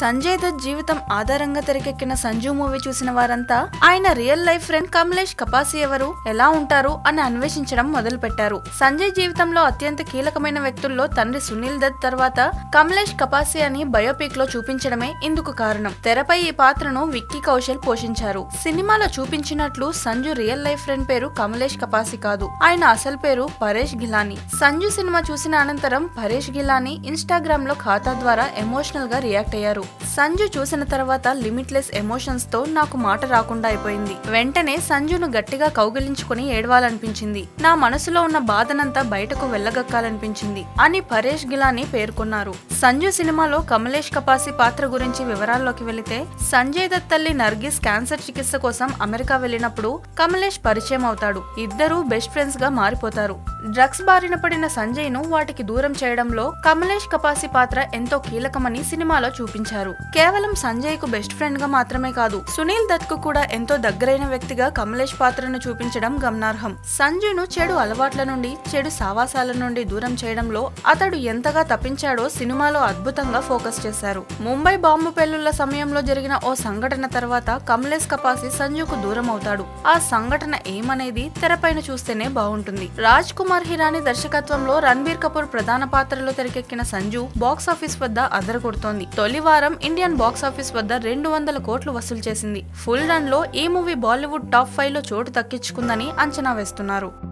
సంజయ్ దత్ జీవితం ఆధారంగా తెరకెక్కిన సంజు మూవీ చూసిన వారంతా ఆయన real life friend Kamlesh Kapasi ఎవరు, ఎలా ఉంటారు అని అన్వేషించడం మొదలు పెట్టారు. సంజయ్ జీవితంలో అత్యంత కీలకమైన వ్యక్తుల్లో తండ్రి సునీల్ దత్ తర్వాత కమలేష్ కపాసి అని బయోపిక్ లో చూపించడమే ఇందుకు కారణం. తెరపై ఈ పాత్రను విక్కీ కౌశల్ పోషించారు. సినిమాలో చూపించినట్లు సంజు రియల్ లైఫ్ ఫ్రెండ్ పేరు కమలేష్ కపాసి కాదు, ఆయన అసలు పేరు పరేష్ గిలానీ. సంజు సినిమా చూసిన అనంతరం పరేష్ గిలానీ ఇన్స్టాగ్రామ్ లో ఖాతా ద్వారా ఎమోషనల్ గా రియాక్ట్ అయ్యారు. సంజు చూసిన తర్వాత లిమిట్లెస్ ఎమోషన్స్ తో నాకు మాట రాకుండా అయిపోయింది. వెంటనే సంజును గట్టిగా కౌగిలించుకుని ఏడవాలనిపించింది. నా మనసులో ఉన్న బాధనంతా బయటకు వెళ్లగక్కాలనిపించింది అని పరేష్ గిలానీ పేర్కొన్నారు. సంజు సినిమాలో కమలేష్ కపాసి పాత్ర గురించి వివరాల్లోకి వెళితే, సంజయ్ దత్ తల్లి నర్గిస్ క్యాన్సర్ చికిత్స కోసం అమెరికా వెళ్లినప్పుడు కమలేష్ పరిచయం అవుతాడు. ఇద్దరూ బెస్ట్ ఫ్రెండ్స్ గా మారిపోతారు. డ్రగ్స్ బారిన పడిన సంజయ్ ను వాటికి దూరం చేయడంలో కమలేష్ కపాసి పాత్ర ఎంతో కీలకమని సినిమాలో చూపించారు. కేవలం సంజయ్ కు బెస్ట్ ఫ్రెండ్ గా మాత్రమే కాదు, సునీల్ దత్ కు కూడా ఎంతో దగ్గరైన వ్యక్తిగా కమలేష్ పాత్రను చూపించడం గమనార్హం. సంజును చెడు అలవాట్ల నుండి, చెడు సావాసాల నుండి దూరం చేయడంలో అతడు ఎంతగా తప్పించాడో సినిమాలో అద్భుతంగా ఫోకస్ చేశారు. ముంబై బాంబు పేలుళ్ల సమయంలో జరిగిన ఓ సంఘటన తర్వాత కమలేష్ కపాసి సంజుకు దూరం అవుతాడు. ఆ సంఘటన ఏమనేది తెరపైన చూస్తేనే బాగుంటుంది. రాజ్ కుమార్ హిరానీ దర్శకత్వంలో రణబీర్ కపూర్ ప్రధాన పాత్రలో తెరకెక్కిన సంజు బాక్సాఫీస్ వద్ద అదరగొడుతోంది. తొలి వారం ఇండియన్ బాక్సాఫీస్ వద్ద 200 కోట్లు వసూలు చేసింది. ఫుల్ రన్ లో ఈ మూవీ బాలీవుడ్ టాప్ 5 లో చోటు దక్కించుకుందని అంచనా వేస్తున్నారు.